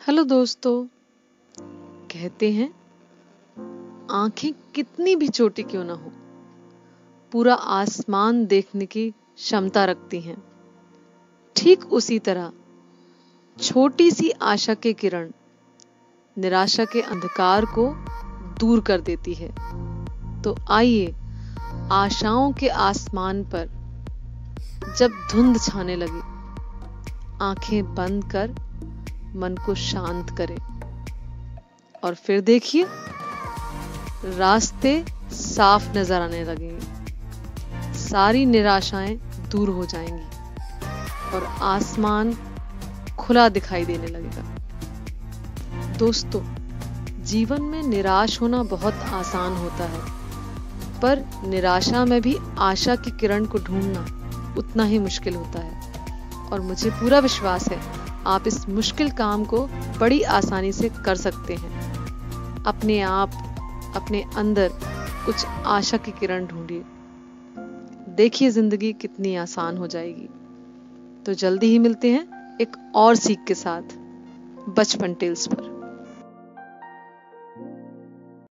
Hello दोस्तों। कहते हैं आंखें कितनी भी छोटी क्यों ना हो, पूरा आसमान देखने की क्षमता रखती हैं। ठीक उसी तरह छोटी सी आशा की किरण निराशा के अंधकार को दूर कर देती है। तो आइए आशाओं के आसमान पर जब धुंध छाने लगे, आंखें बंद कर मन को शांत करें और फिर देखिए रास्ते साफ नजर आने लगेंगे, सारी निराशाएं दूर हो जाएंगी और आसमान खुला दिखाई देने लगेगा। दोस्तों, जीवन में निराश होना बहुत आसान होता है, पर निराशा में भी आशा की किरण को ढूंढना उतना ही मुश्किल होता है। और मुझे पूरा विश्वास है आप इस मुश्किल काम को बड़ी आसानी से कर सकते हैं। अपने आप अपने अंदर कुछ आशा की किरण ढूंढिए, देखिए जिंदगी कितनी आसान हो जाएगी। तो जल्दी ही मिलते हैं एक और सीख के साथ बचपन टेल्स पर।